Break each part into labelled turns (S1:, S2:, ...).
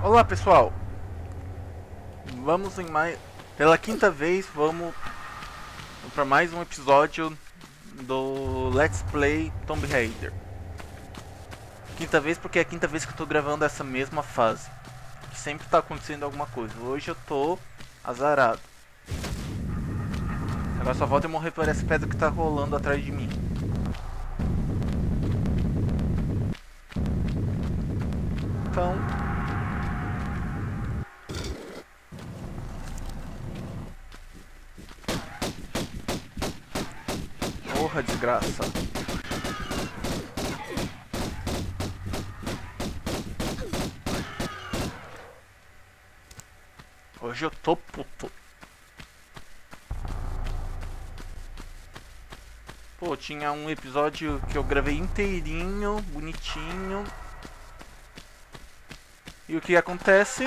S1: Olá pessoal, vamos pela quinta vez vamos para mais um episódio do Let's Play Tomb Raider. Quinta vez porque é a quinta vez que eu tô gravando essa mesma fase, que sempre tá acontecendo alguma coisa. Hoje eu tô azarado. Agora só falta eu morrer por essa pedra que tá rolando atrás de mim. Então... porra, desgraça. Hoje eu tô puto. Pô, tinha um episódio que eu gravei inteirinho, bonitinho. E o que acontece?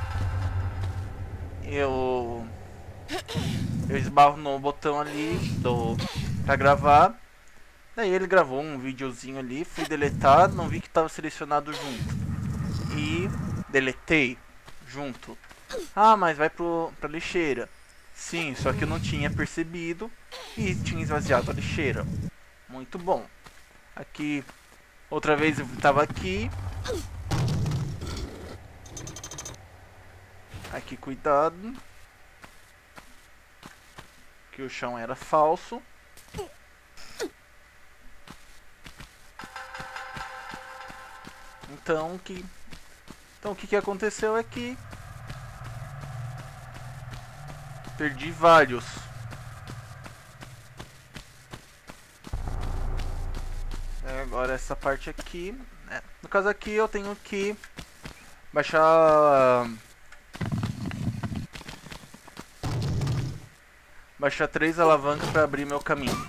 S1: Eu esbarro no botão ali pra gravar. Daí ele gravou um videozinho ali, fui deletar, não vi que estava selecionado junto. E deletei junto. Ah, mas vai pra lixeira. Sim, só que eu não tinha percebido e tinha esvaziado a lixeira. Muito bom. Aqui, outra vez eu tava aqui. Aqui, cuidado. Que o chão era falso. Então o que aconteceu é que perdi vários. Agora essa parte aqui, né? No caso aqui eu tenho que baixar 3 alavancas para abrir meu caminho.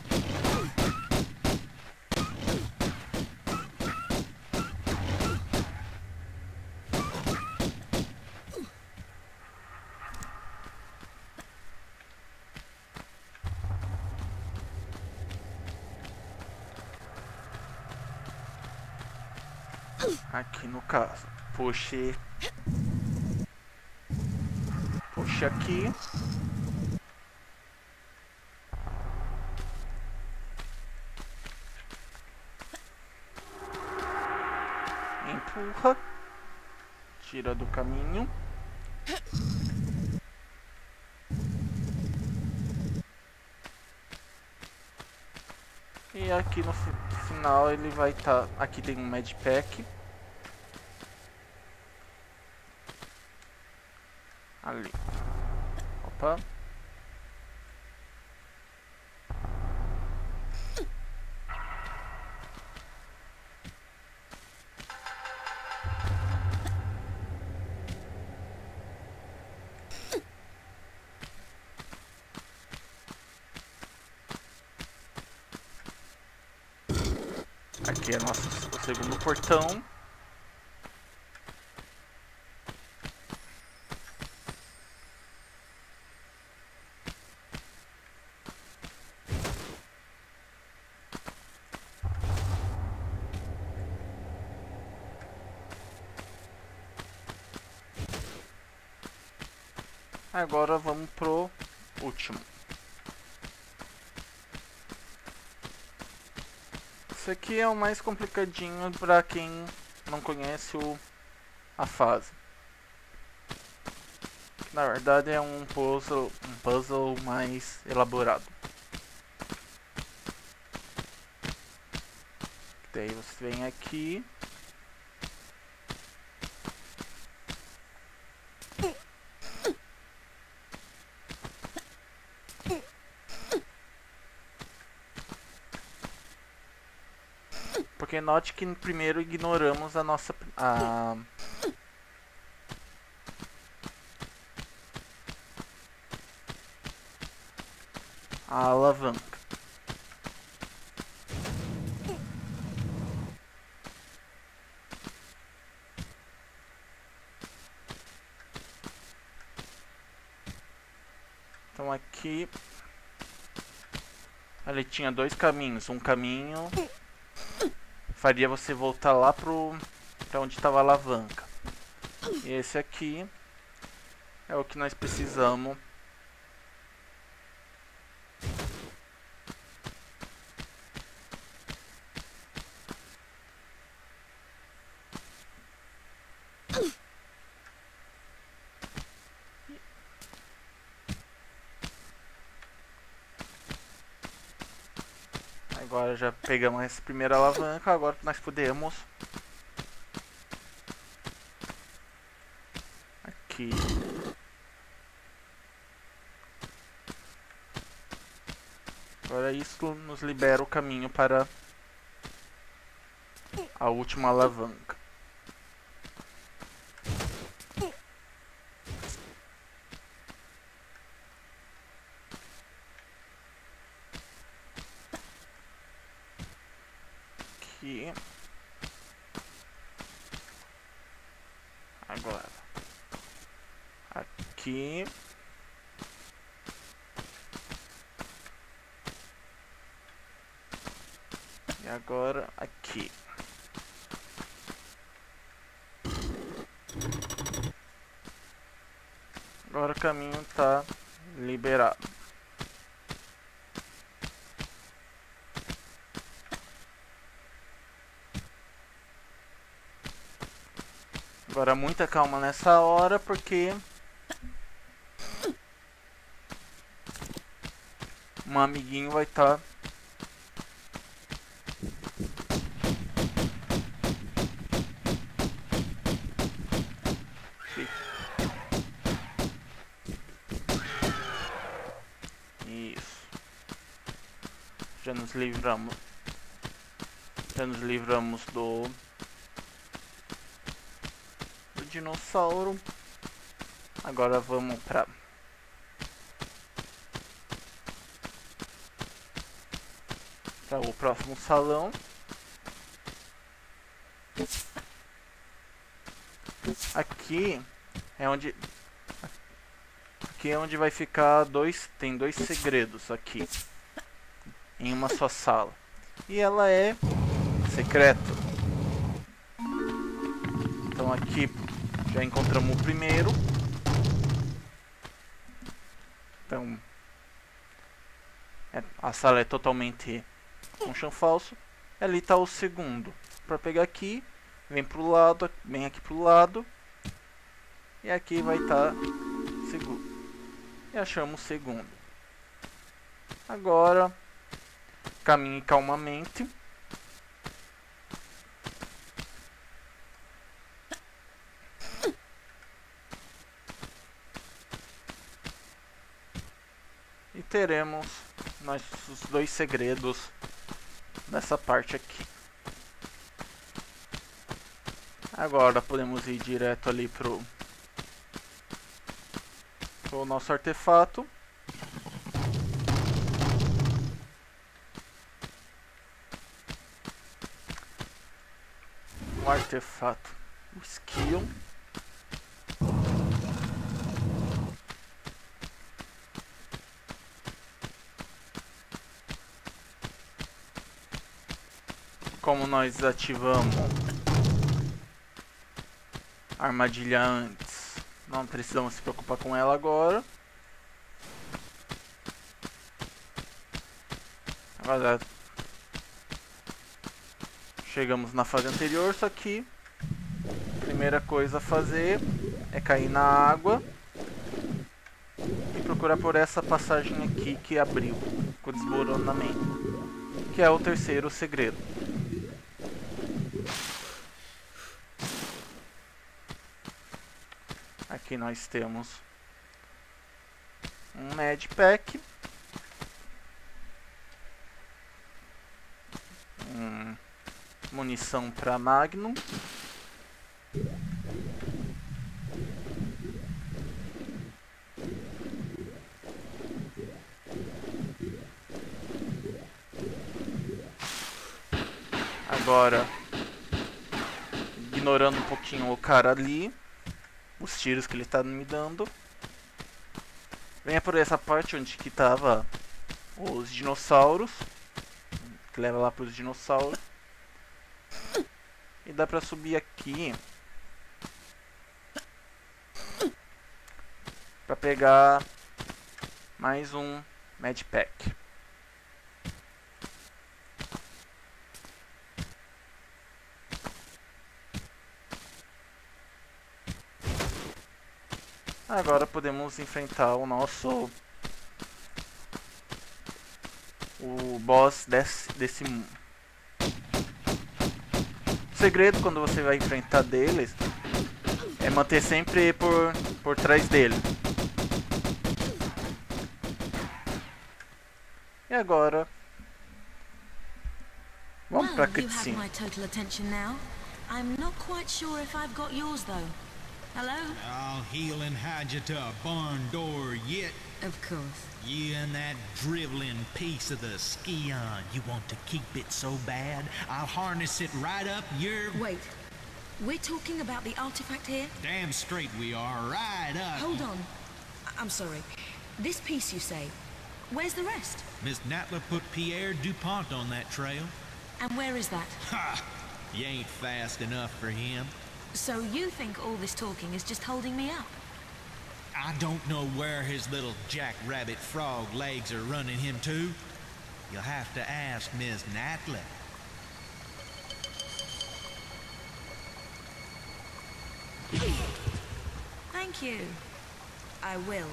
S1: Aqui no caso, puxe aqui. Empurra. Tira do caminho. E aqui no final ele vai estar... aqui tem um medpack. Ali. Opa. Aqui é o segundo portão. Agora vamos pro último. Esse aqui é o mais complicadinho para quem não conhece a fase. Na verdade é um puzzle mais elaborado. Daí você vem aqui. Porque note que primeiro ignoramos a alavanca. Então aqui ele tinha dois caminhos. Um caminho faria você voltar lá pra onde estava a alavanca. E esse aqui é o que nós precisamos. Agora já pegamos essa primeira alavanca, agora nós podemos aqui agora isso nos libera o caminho para a última alavanca. Aqui. Agora. Aqui. E agora aqui. Agora o caminho está liberado. Agora muita calma nessa hora, porque um amiguinho vai estar isso. Já nos livramos do dinossauro. Agora vamos para o próximo salão. Aqui é onde vai ficar tem dois segredos aqui em uma só sala. E ela é secreta. Então aqui já encontramos o primeiro. Então a sala é totalmente com chão falso. Ali está o segundo. Para pegar aqui, vem aqui pro lado. E aqui vai estar segundo. E achamos o segundo. Agora caminhe calmamente. E teremos nossos dois segredos nessa parte aqui. Agora podemos ir direto ali pro nosso artefato. O artefato, o skill. Como nós ativamos a armadilha antes, não precisamos se preocupar com ela agora. Agora chegamos na fase anterior, só que a primeira coisa a fazer é cair na água e procurar por essa passagem aqui que abriu com o desmoronamento, que é o terceiro segredo. Aqui nós temos um Medpack, munição para Magnum, agora ignorando um pouquinho o cara ali, os tiros que ele está me dando, venha por essa parte onde que tava os dinossauros, que leva lá para os dinossauros. E dá pra subir aqui pegar mais um Medpack. Agora podemos enfrentar o boss desse mundo. O segredo quando você vai enfrentar deles é manter sempre por trás dele. E agora vamos pra cutscene.
S2: I'm not quite sure if I've got yours though. Hello?
S3: I'll heel and hide you to a barn door yet.
S2: Of course.
S3: You and that driveling piece of the Scion. You want to keep it so bad? I'll harness it right up your...
S2: Wait. We're talking about the artifact here?
S3: Damn straight we are. Right up.
S2: Hold on. I'm sorry. This piece you say. Where's the rest?
S3: Miss Natla put Pierre DuPont on that trail.
S2: And where is that?
S3: Ha! You ain't fast enough for him.
S2: So you think all this talking is just holding me up?
S3: I don't know where his little jackrabbit frog legs are running him to. You'll have to ask Miss Natla.
S2: Thank you. I will.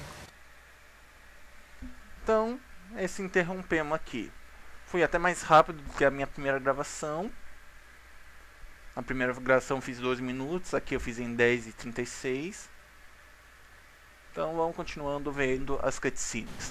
S1: Então, esse interrompemos aqui. Fui até mais rápido do que a minha primeira gravação. A primeira gravação eu fiz 12 minutos, aqui eu fiz em 10:36. Então vamos continuando vendo as cutscenes.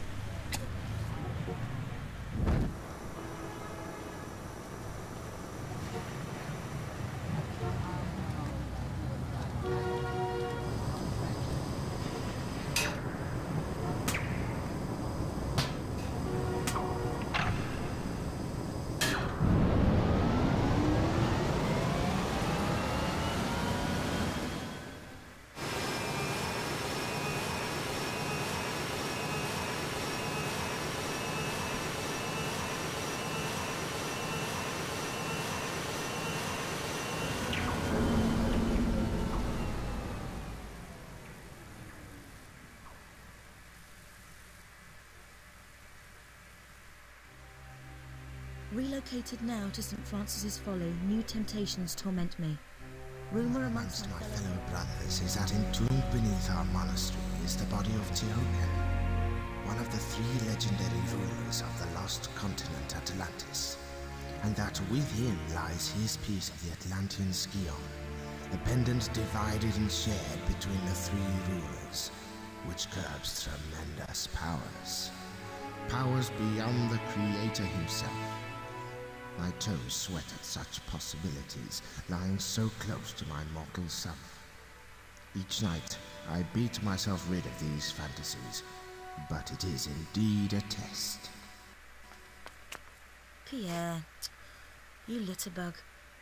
S4: Relocated now to St. Francis's Folly, new temptations torment me. Rumor amongst my fellow brothers is that entombed beneath our monastery is the body of Tihouken, one of the 3 legendary rulers of the lost continent Atlantis, and that with him lies his piece of the Atlantean Scion, the pendant divided and shared between the 3 rulers, which curbs tremendous powers. Powers beyond the Creator himself. My toes sweat at such possibilities, lying so close to my mortal self. Each night, I beat myself rid of these fantasies, but it is indeed a test. Pierre, you litterbug.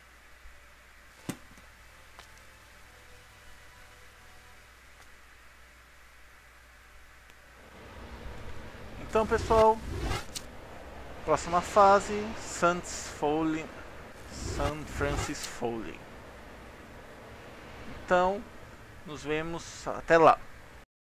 S1: Então, pessoal, próxima fase, St. Francis Folly. Então, nos vemos até lá.